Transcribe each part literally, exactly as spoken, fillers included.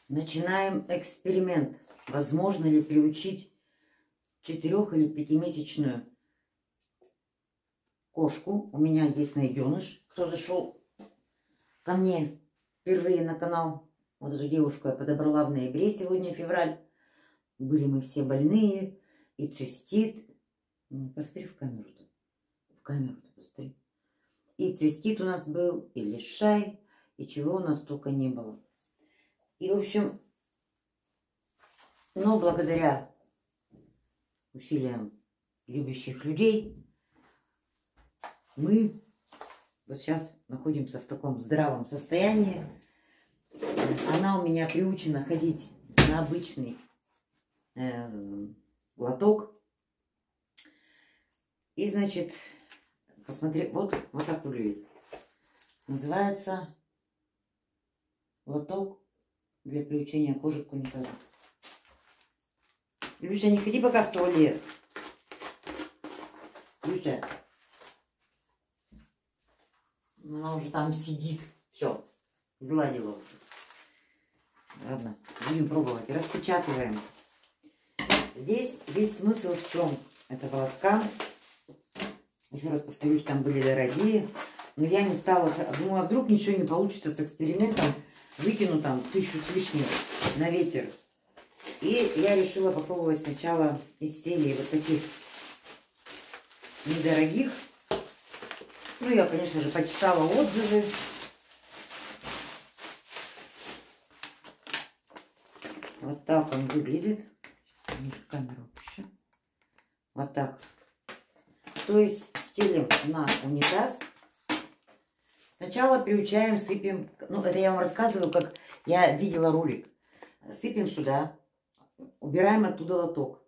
Начинаем эксперимент. Возможно ли приучить четырех- или пятимесячную кошку? У меня есть найденыш. Кто зашел ко мне впервые на канал, вот эту девушку я подобрала в ноябре, сегодня февраль. Были мы все больные, и цистит. Ну, посмотри в камеру-то. В камеру-то посмотри. И цистит у нас был, и лишай, и чего у нас только не было. И, в общем, но благодаря усилиям любящих людей мы вот сейчас находимся в таком здравом состоянии. Она у меня приучена ходить на обычный э, лоток. И, значит, посмотри, вот, вот так выглядит. Называется лоток для приучения кошек к унитазу. Люся, не ходи пока в туалет. Люся. Она уже там сидит. Все, изладила уже. Ладно, будем пробовать. Распечатываем. Здесь весь смысл в чем этого лотка. Еще раз повторюсь, там были дорогие. Но я не стала... Думаю, а вдруг ничего не получится с экспериментом. Выкину там тысячу с лишним на ветер. И я решила попробовать сначала из серии вот таких недорогих. Ну, я, конечно же, почитала отзывы. Вот так он выглядит. Сейчас камеру опущу. Вот так. То есть стелим на унитаз. Сначала приучаем, сыпем. Ну, это я вам рассказываю, как я видела ролик. Сыпем сюда. Убираем оттуда лоток.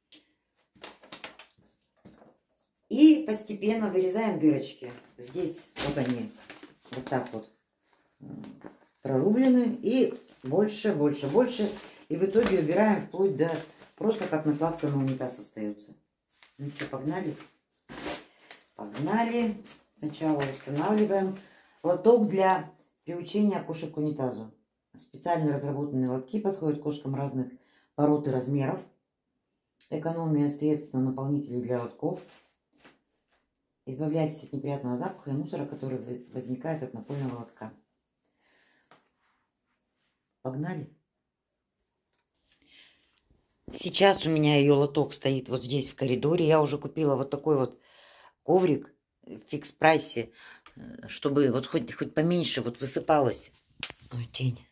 И постепенно вырезаем дырочки. Здесь вот они. Вот так вот прорублены. И больше, больше, больше. И в итоге убираем вплоть до... Просто как накладка на унитаз остается. Ну что, погнали? Погнали. Сначала устанавливаем лоток для приучения кошек к унитазу. Специально разработанные лотки подходят кошкам разных пород и размеров. Экономия средств на наполнители для лотков. Избавляйтесь от неприятного запаха и мусора, который возникает от напольного лотка. Погнали. Сейчас у меня ее лоток стоит вот здесь в коридоре. Я уже купила вот такой вот коврик в фикс-прайсе, чтобы вот хоть, хоть поменьше вот высыпалось. Ой, тень.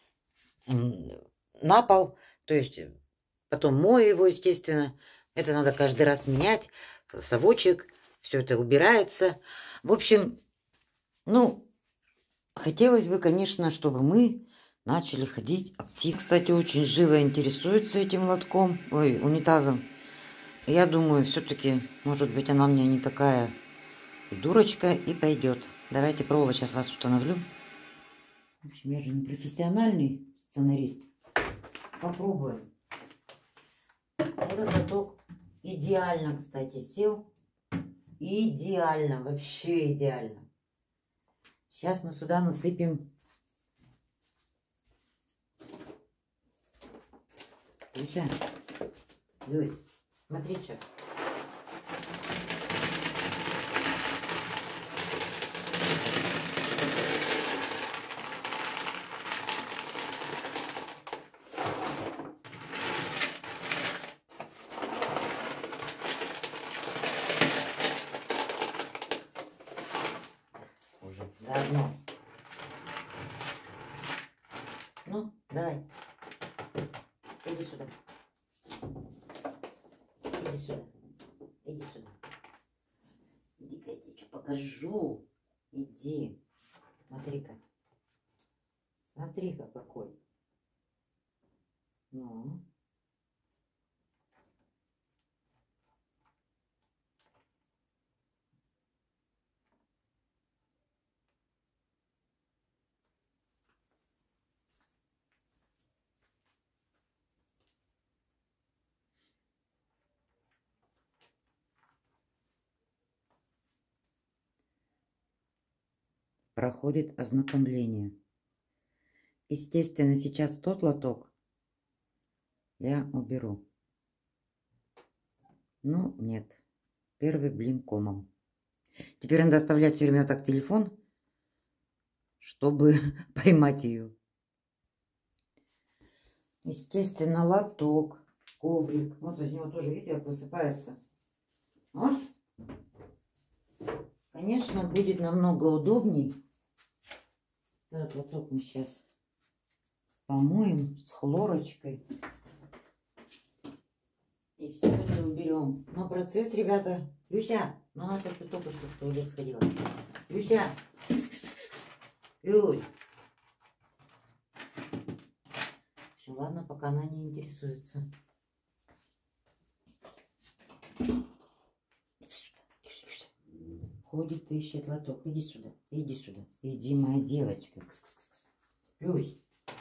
На пол. То есть потом мою его, естественно. Это надо каждый раз менять. Совочек. Все это убирается. В общем, ну, хотелось бы, конечно, чтобы мы начали ходить активно. Кстати, очень живо интересуется этим лотком, ой, унитазом. Я думаю, все-таки, может быть, она мне не такая и дурочка, и пойдет. Давайте пробовать, сейчас вас установлю. В общем, я же не профессиональный сценарист. Попробуем. Этот лоток идеально, кстати, сел. Идеально, вообще идеально. Сейчас мы сюда насыпем. Люся, Люсь, смотри, что. Уже заодно. Ну, давай. Иди сюда. Иди сюда. Иди сюда. Иди-ка я тебе что покажу. Иди. Смотри-ка. Смотри-ка какой. Ну. Проходит ознакомление. Естественно, сейчас тот лоток я уберу. Ну, нет. Первый блин комом. Теперь надо оставлять все время так телефон, чтобы поймать ее. Естественно, лоток, коврик. Вот из него тоже, видите, как высыпается. О! Конечно, будет намного удобней. Этот лоток мы сейчас помоем с хлорочкой. И все это уберем. Но процесс, ребята... Люся, ну она как-то только что в туалет сходила. Люся! Люсь! Все, ладно, пока она не интересуется. Иди сюда, Люся, Люся. Ходит и ищет лоток. Иди сюда, иди сюда. Иди, моя девочка. Люсь.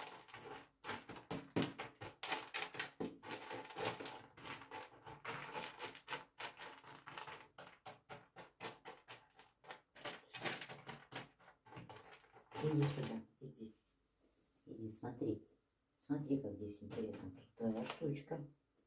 Иди сюда, иди. Иди, смотри. Смотри, как здесь интересно. Крутая штучка.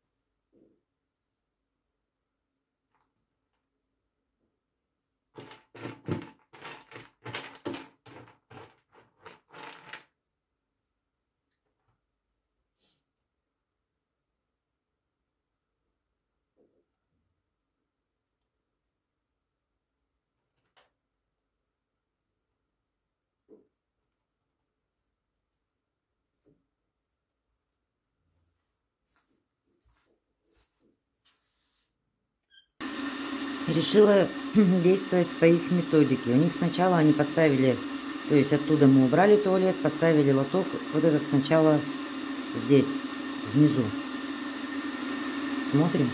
Решила действовать по их методике. У них сначала они поставили, то есть оттуда мы убрали туалет, поставили лоток, вот этот сначала здесь, внизу. Смотрим.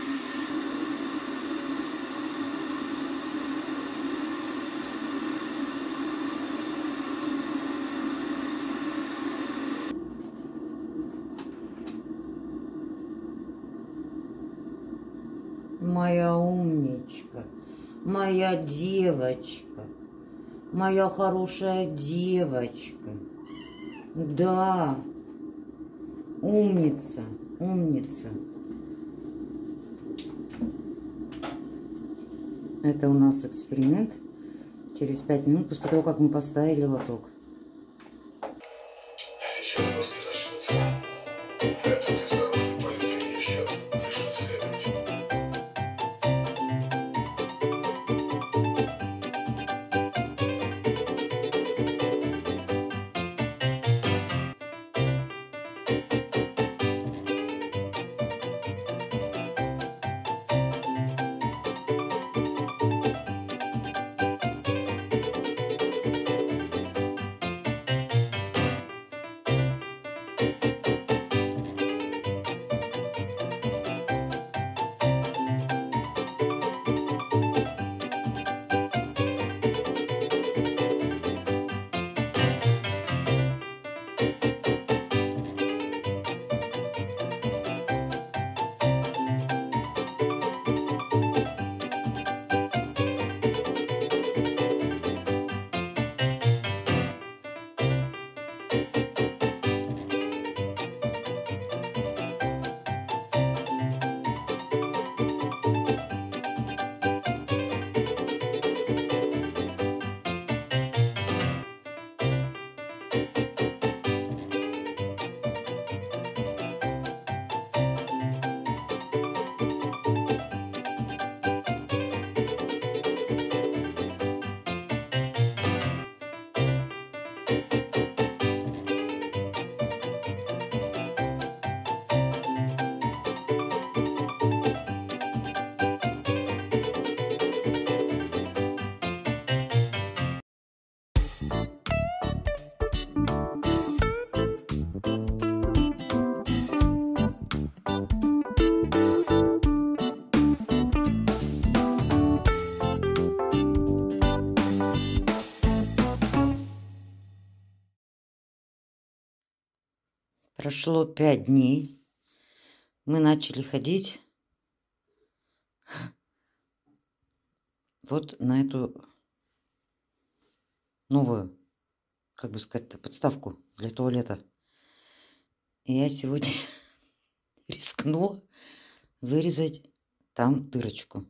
Моя умничка, моя девочка, моя хорошая девочка. Да, умница, умница. Это у нас эксперимент. Через пять минут после того, как мы поставили лоток. Сейчас гости начнутся. Этот из дороги полиции не в счет. Решил следовать. Прошло пять дней. Мы начали ходить вот на эту новую как бы сказать-то, подставку для туалета. И я сегодня рискнула вырезать там дырочку.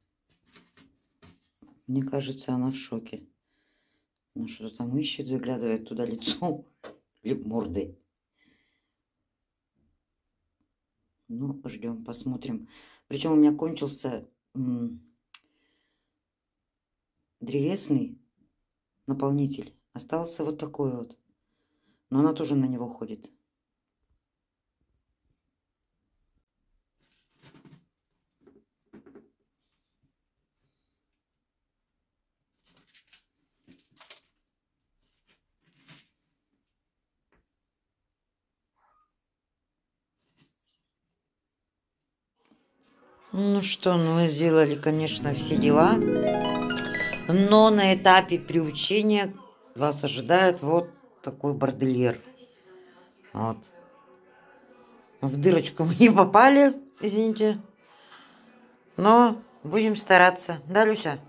Мне кажется, она в шоке. Ну, что-то там ищет, заглядывает туда лицом или мордой. Ну, ждем, посмотрим. Причем у меня кончился древесный наполнитель. Остался вот такой вот. Но она тоже на него ходит. Ну что, ну мы сделали, конечно, все дела. Но на этапе приучения вас ожидает вот такой бордельер. Вот. В дырочку мы не попали, извините. Но будем стараться. Да, Люся?